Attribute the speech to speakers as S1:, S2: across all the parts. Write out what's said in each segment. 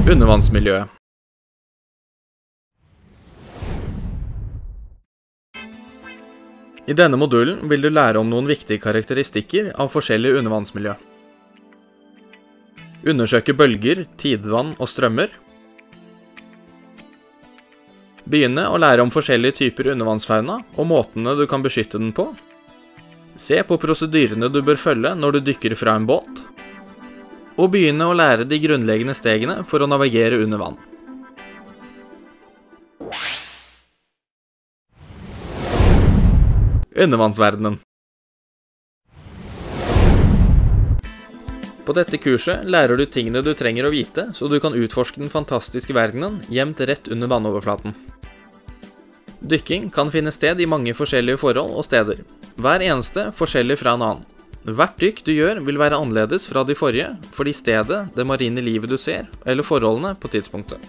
S1: Undervannsmiljøet. I denne modulen vil du lære om noen viktige karakteristikker av forskjellige undervannsmiljø. Undersøke bølger, tidevann og strømmer. Begynne å lære om forskjellige typer undervannsfauna og måtene du kan beskytte den på. Se på prosedyrene du bør følge når du dykker fra en båt. Og begynne å lære de grunnleggende stegene for å navigere under vann. Undervannsverdenen. På dette kurset lærer du tingene du trenger å vite, så du kan utforske den fantastiske verdenen gjemt rett under vannoverflaten. Dykking kan finne sted i mange forskjellige forhold og steder. Hver eneste forskjellig fra en annen. Hvert dykk du gjør vil være annerledes fra de forrige, fordi stedet, det marine livet du ser, eller forholdene på tidspunktet.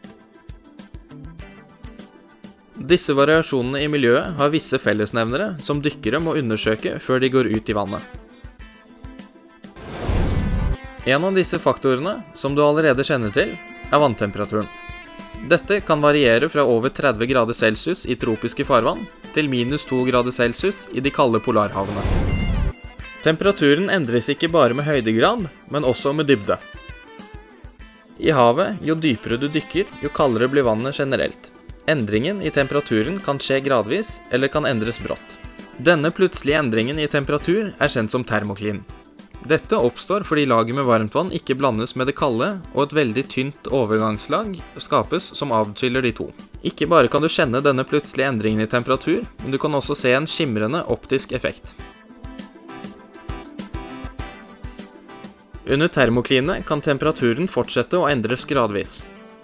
S1: Disse variasjonene i miljøet har visse fellesnevnere som dykkere må undersøke før de går ut i vannet. En av disse faktorene, som du allerede kjenner til, er vanntemperaturen. Dette kan variere fra over 30 grader Celsius i tropiske farvann til minus 2 grader Celsius i de kalde polarhavene. Temperaturen endres ikke bare med høydegrad, men også med dybde. I havet, jo dypere du dykker, jo kaldere blir vannet generelt. Endringen i temperaturen kan skje gradvis, eller kan endres brått. Denne plutselige endringen i temperatur er kjent som termoklin. Dette oppstår fordi laget med varmtvann ikke blandes med det kalde, og et veldig tynt overgangslag skapes som avskiller de to. Ikke bare kan du kjenne denne plutselige endringen i temperatur, men du kan også se en skimrende optisk effekt. Under termoklinet kan temperaturen fortsette å endres gradvis.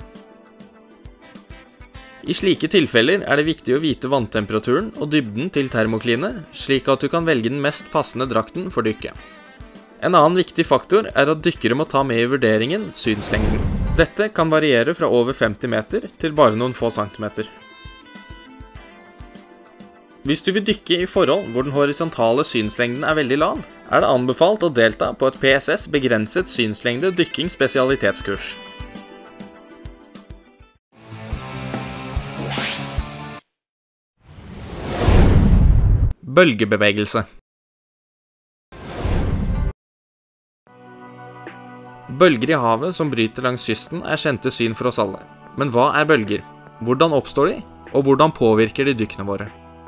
S1: I slike tilfeller er det viktig å vite vanntemperaturen og dybden til termoklinet, slik at du kan velge den mest passende drakten for dykket. En annen viktig faktor er at dykkere må ta med i vurderingen synslengden. Dette kan variere fra over 50 meter til bare noen få centimeter. Hvis du vil dykke i forhold hvor den horisontale synslengden er veldig lav, er det anbefalt å delta på et PSS begrenset synslengde dykking spesialitetskurs. Bølgebevegelse. Bølger i havet som bryter langs kysten er kjente syn for oss alle. Men hva er bølger? Hvordan oppstår de? Og hvordan påvirker de dykkene våre?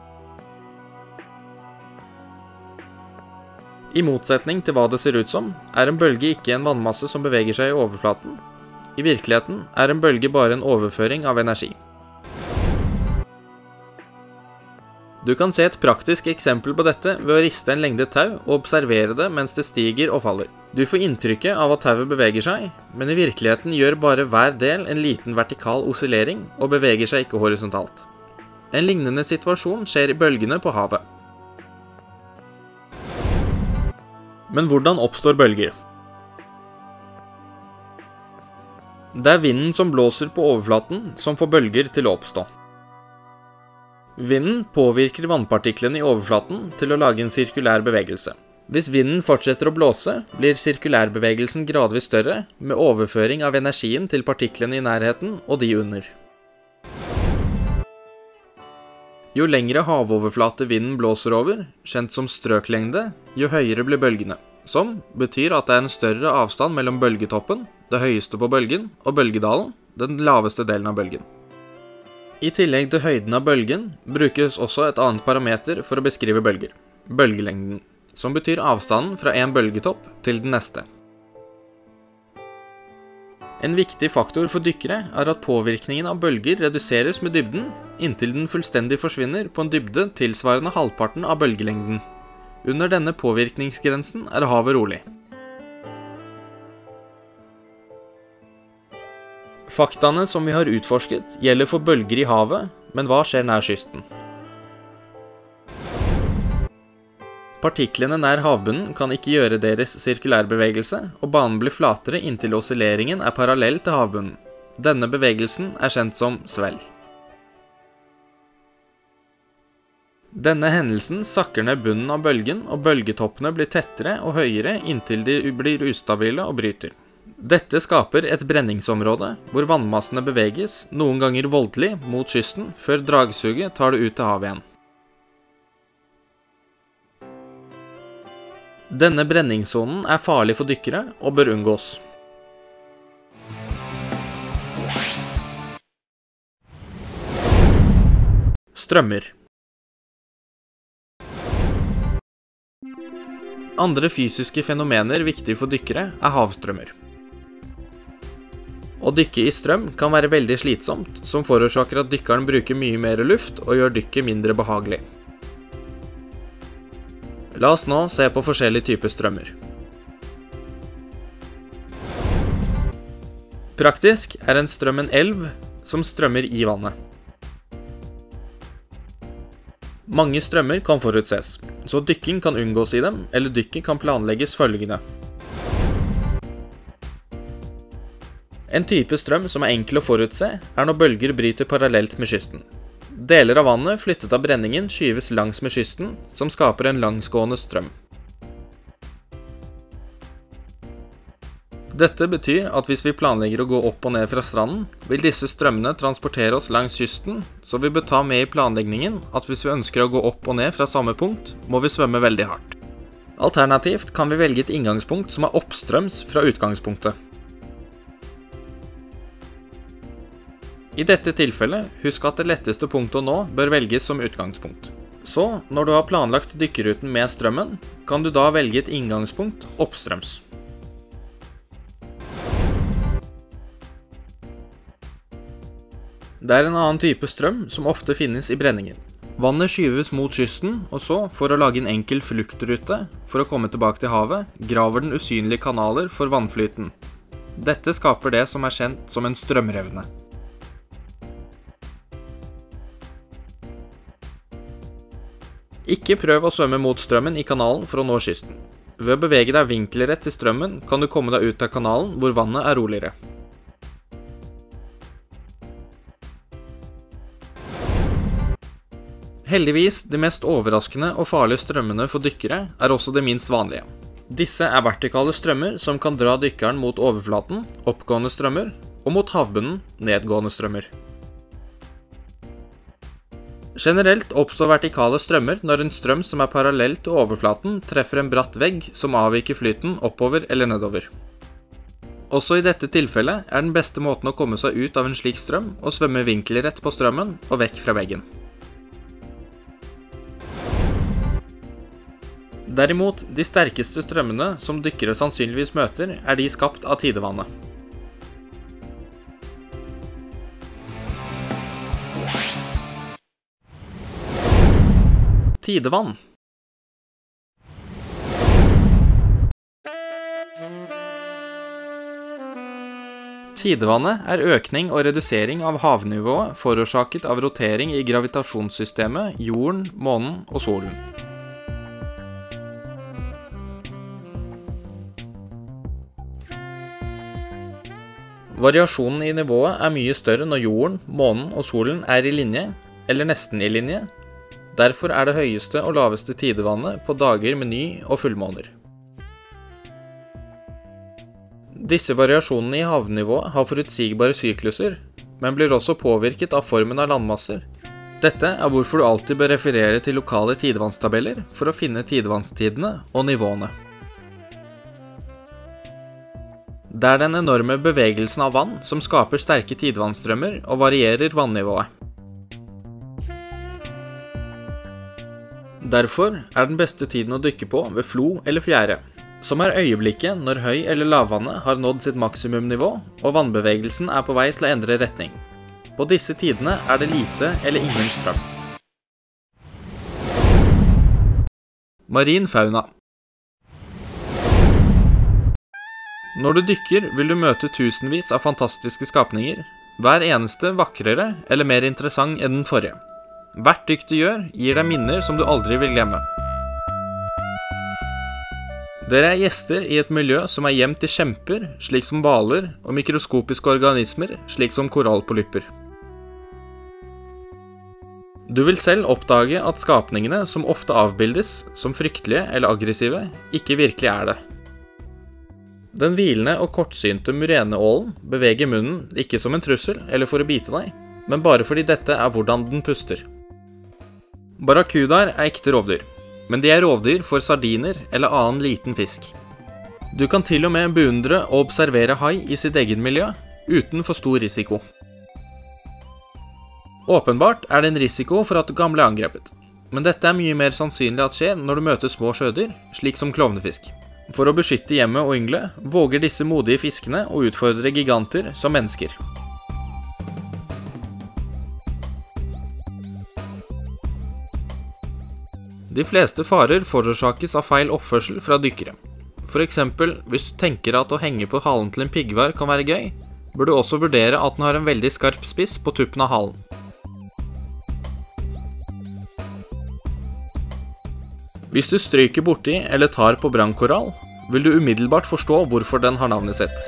S1: I motsetning til hva det ser ut som, er en bølge ikke en vannmasse som beveger seg i overflaten. I virkeligheten er en bølge bare en overføring av energi. Du kan se et praktisk eksempel på dette ved å riste en lengde tau og observere det mens det stiger og faller. Du får inntrykket av at tauet beveger seg, men i virkeligheten gjør bare hver del en liten vertikal oscillering og beveger seg ikke horisontalt. En lignende situasjon skjer i bølgene på havet. Men hvordan oppstår bølger? Det er vinden som blåser på overflaten som får bølger til å oppstå. Vinden påvirker vannpartiklene i overflaten til å lage en sirkulær bevegelse. Hvis vinden fortsetter å blåse, blir sirkulærbevegelsen gradvis større, med overføring av energien til partiklene i nærheten og de under. Jo lengre havoverflate vinden blåser over, kjent som strøklengde, jo høyere blir bølgene, som betyr at det er en større avstand mellom bølgetoppen, det høyeste på bølgen, og bølgedalen, den laveste delen av bølgen. I tillegg til høyden av bølgen, brukes også et annet parameter for å beskrive bølger, bølgelengden, som betyr avstanden fra en bølgetopp til den neste. En viktig faktor for dykkere er at påvirkningen av bølger reduseres med dybden, inntil den fullstendig forsvinner på en dybde tilsvarende halvparten av bølgelengden. Under denne påvirkningsgrensen er havet rolig. Faktaene som vi har utforsket gjelder for bølger i havet, men hva skjer nær kysten? Partiklene nær havbunnen kan ikke gjøre deres sirkulærbevegelse, og banen blir flatere inntil oscilleringen er parallell til havbunnen. Denne bevegelsen er kjent som svell. Denne hendelsen sakker ned bunnen av bølgen, og bølgetoppene blir tettere og høyere inntil de blir ustabile og bryter. Dette skaper et brenningsområde hvor vannmassene beveges, noen ganger voldelig, mot kysten, før dragsuget tar det ut til havet igjen. Denne brenningssonen er farlig for dykkere og bør unngås. Strømmer. Andre fysiske fenomener viktige for dykkere er havstrømmer. Å dykke i strøm kan være veldig slitsomt, som forårsaker at dykkeren bruker mye mer luft og gjør dykket mindre behagelig. La oss nå se på forskjellige typer strømmer. Praktisk er en strøm en elv som strømmer i vannet. Mange strømmer kan forutses, så dykking kan unngås i dem, eller dykket kan planlegges følgende. En type strøm som er enkel å forutse, er når bølger bryter parallelt med kysten. Deler av vannet flyttet av brenningen skyves langs med kysten, som skaper en langsgående strøm. Dette betyr at hvis vi planlegger å gå opp og ned fra stranden, vil disse strømmene transportere oss langs kysten, så vi bør ta med i planleggingen at hvis vi ønsker å gå opp og ned fra samme punkt, må vi svømme veldig hardt. Alternativt kan vi velge et inngangspunkt som er oppstrøms fra utgangspunktet. I dette tilfellet, husk at det letteste punktet å nå bør velges som utgangspunkt. Så, når du har planlagt dykkerruten med strømmen, kan du da velge et inngangspunkt oppstrøms. Det er en annen type strøm som ofte finnes i brenningen. Vannet skyves mot kysten, og så, for å lage en enkel fluktrute, for å komme tilbake til havet, graver den usynlige kanaler for vannflyten. Dette skaper det som er kjent som en strømrevne. Ikke prøv å svømme mot strømmen i kanalen for å nå kysten. Ved å bevege deg vinkelrett til strømmen kan du komme deg ut av kanalen hvor vannet er roligere. Heldigvis, de mest overraskende og farlige strømmene for dykkere er også de minst vanlige. Disse er vertikale strømmer som kan dra dykkeren mot overflaten, oppgående strømmer, og mot havbunnen, nedgående strømmer. Generelt oppstår vertikale strømmer når en strøm som er parallell til overflaten treffer en bratt vegg som avviker flyten oppover eller nedover. Også i dette tilfellet er den beste måten å komme seg ut av en slik strøm å svømme vinkelrett på strømmen og vekk fra veggen. Derimot, de sterkeste strømmene som dykkere sannsynligvis møter, er de skapt av tidevannet. Tidevann. Tidevannet er økning og redusering av havnivået forårsaket av rotering i gravitasjonssystemet, jorden, månen og solen. Variasjonen i nivået er mye større når jorden, månen og solen er i linje, eller nesten i linje. Derfor er det høyeste og laveste tidevannet på dager med ny- og fullmåner. Disse variasjonene i havnivået har forutsigbare sykluser, men blir også påvirket av formen av landmasser. Dette er hvorfor du alltid bør referere til lokale tidevannstabeller for å finne tidevannstidene og nivåene. Det er den enorme bevegelsen av vann som skaper sterke tidevannstrømmer og varierer vannivået. Derfor er den beste tiden å dykke på ved flo eller fjære, som er øyeblikket når høy- eller lavvannet har nådd sitt maksimumnivå og vannbevegelsen er på vei til å endre retning. På disse tidene er det lite eller ingen strøm. Marin fauna. Når du dykker vil du møte tusenvis av fantastiske skapninger, hver eneste vakrere eller mer interessant enn den forrige. Hvert dykk du gjør, gir deg minner som du aldri vil glemme. Dere er gjester i et miljø som er gjemt i kjemper, slik som hvaler, og mikroskopiske organismer, slik som korallpolypper. Du vil selv oppdage at skapningene som ofte avbildes som fryktelige eller aggressive, ikke virkelig er det. Den hvilende og kortsynte mureneålen beveger munnen ikke som en trussel eller for å bite deg, men bare fordi dette er hvordan den puster. Barracudaer er ekte rovdyr, men de er rovdyr for sardiner eller annen liten fisk. Du kan til og med beundre og observere hai i sitt egen miljø, uten for stor risiko. Åpenbart er det en risiko for at du kan bli angrepet, men dette er mye mer sannsynlig at skjer når du møter små sjødyr, slik som klovnefisk. For å beskytte hjemmet og yngle, våger disse modige fiskene å utfordre giganter som mennesker. De fleste farer forårsakes av feil oppførsel fra dykkere. For eksempel, hvis du tenker at å henge på halen til en piggvar kan være gøy, bør du også vurdere at den har en veldig skarp spiss på tuppen av halen. Hvis du stryker borti eller tar på brannkorall, vil du umiddelbart forstå hvorfor den har navnet sitt.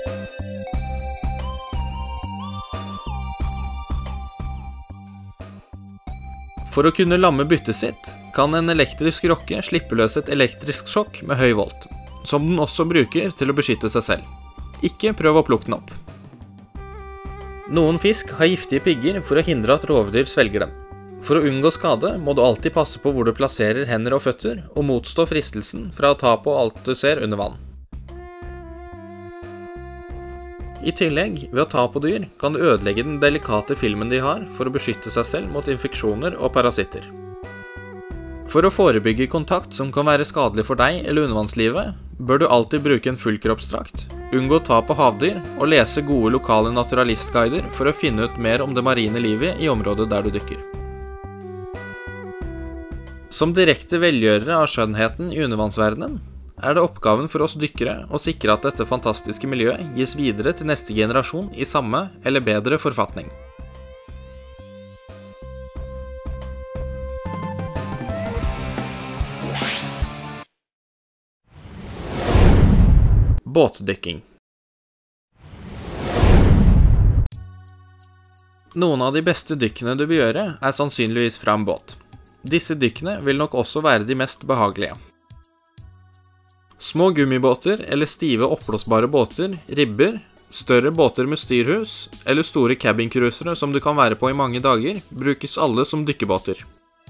S1: For å kunne lamme byttet sitt, kan en elektrisk rokke slippe løs et elektrisk sjokk med høy volt, som den også bruker til å beskytte seg selv. Ikke prøv å plukke den opp. Noen fisk har giftige pigger for å hindre at rovdyr svelger dem. For å unngå skade må du alltid passe på hvor du plasserer hender og føtter, og motstå fristelsen fra å ta på alt du ser under vann. I tillegg, ved å ta på dyr, kan du ødelegge den delikate filmen de har for å beskytte seg selv mot infeksjoner og parasitter. For å forebygge kontakt som kan være skadelig for deg eller undervannslivet, bør du alltid bruke en fullkroppsdrakt, unngå å ta på havdyr og lese gode lokale naturalistguider for å finne ut mer om det marine livet i området der du dykker. Som direkte velgjørere av skjønnheten i undervannsverdenen, er det oppgaven for oss dykkere å sikre at dette fantastiske miljøet gis videre til neste generasjon i samme eller bedre forfatning. Båtdykking. Noen av de beste dykkene du vil gjøre er sannsynligvis fra en båt. Disse dykkene vil nok også være de mest behagelige. Små gummibåter eller stive oppblåsbare båter, ribber, større båter med styrhus eller store cabincruisere som du kan være på i mange dager, brukes alle som dykkebåter.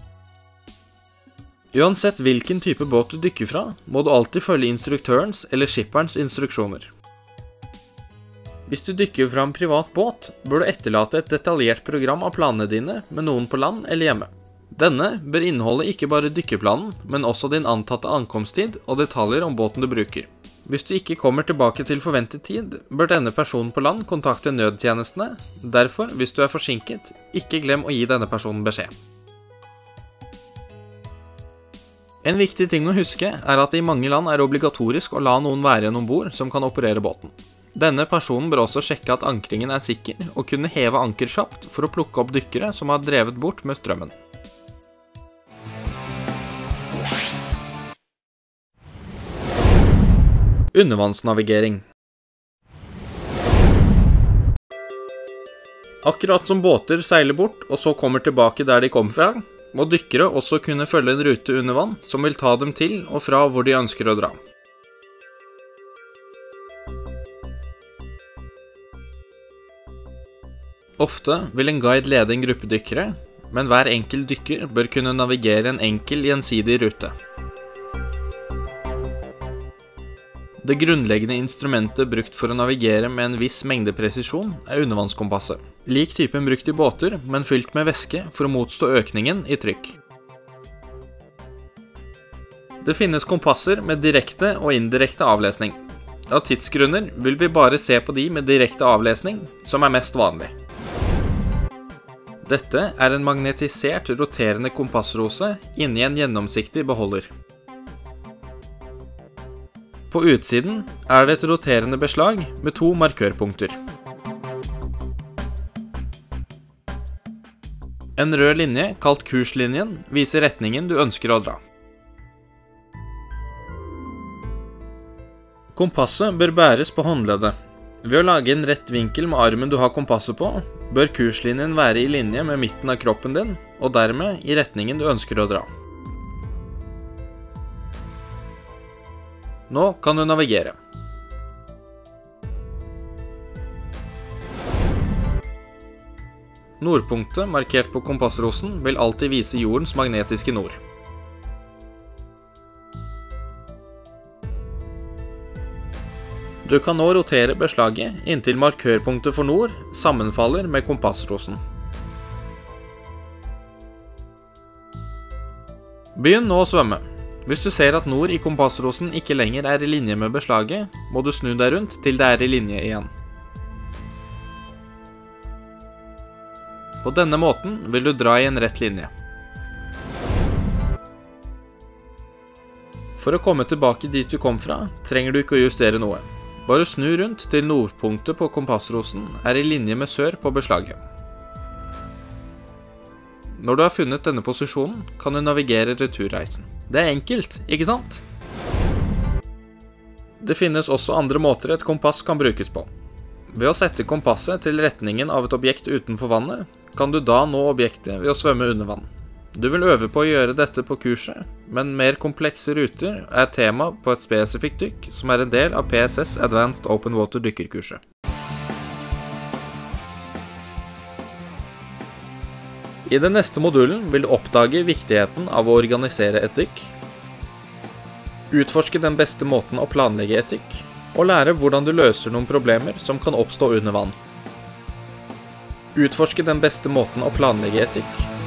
S1: Uansett hvilken type båt du dykker fra, må du alltid følge instruktørens eller skipperens instruksjoner. Hvis du dykker fra en privat båt, bør du etterlate et detaljert program av planene dine med noen på land eller hjemme. Denne bør inneholde ikke bare dykkerplanen, men også din antatte ankomsttid og detaljer om båten du bruker. Hvis du ikke kommer tilbake til forventet tid, bør denne personen på land kontakte nødtjenestene. Derfor, hvis du er forsinket, ikke glem å gi denne personen beskjed. En viktig ting å huske er at det i mange land er obligatorisk å la noen være igjen ombord som kan operere båten. Denne personen bør også sjekke at ankringen er sikker og kunne heve anker kjapt for å plukke opp dykkere som har drevet bort med strømmen. Undervannsnavigering. Akkurat som båter seiler bort og så kommer tilbake der de kom fra, må dykkere også kunne følge en rute under vann som vil ta dem til og fra hvor de ønsker å dra. Ofte vil en guide lede en gruppe dykkere, men hver enkelt dykker bør kunne navigere en enkel gjensidig rute. Det grunnleggende instrumentet brukt for å navigere med en viss mengde presisjon er undervannskompasset. Lik typen brukt i båter, men fylt med væske for å motstå økningen i trykk. Det finnes kompasser med direkte og indirekte avlesning. Av tidsgrunner vil vi bare se på de med direkte avlesning, som er mest vanlig. Dette er en magnetisert roterende kompassrose inni en gjennomsiktig beholder. På utsiden er det et roterende beslag med 2 markørpunkter. En rød linje, kalt kurslinjen, viser retningen du ønsker å dra. Kompasset bør bæres på håndleddet. Ved å lage en rett vinkel med armen du har kompasset på, bør kurslinjen være i linje med midten av kroppen din, og dermed i retningen du ønsker å dra. Nå kan du navigere. Nordpunktet, markert på kompassrosen, vil alltid vise jordens magnetiske nord. Du kan nå rotere beslaget inntil markørpunktet for nord sammenfaller med kompassrosen. Begynn nå å svømme. Hvis du ser at nord i kompassrosen ikke lenger er i linje med beslaget, må du snu deg rundt til det er i linje igjen. På denne måten vil du dra i en rett linje. For å komme tilbake dit du kom fra, trenger du ikke å justere noe. Bare snu rundt til nordpunktet på kompassrosen er i linje med sør på beslaget. Når du har funnet denne posisjonen, kan du navigere returreisen. Det er enkelt, ikke sant? Det finnes også andre måter et kompass kan brukes på. Ved å sette kompasset til retningen av et objekt utenfor vannet, kan du da nå objektet ved å svømme under vann. Du vil øve på å gjøre dette på kurset, men mer komplekse ruter er tema på et spesifikt dykk som er en del av PSS Advanced Open Water dykkerkurset. I den neste modulen vil du oppdage viktigheten av å organisere et dykk, utforske den beste måten å planlegge et dykk, og lære hvordan du løser noen problemer som kan oppstå under vann. Utforske den beste måten å planlegge et dykk,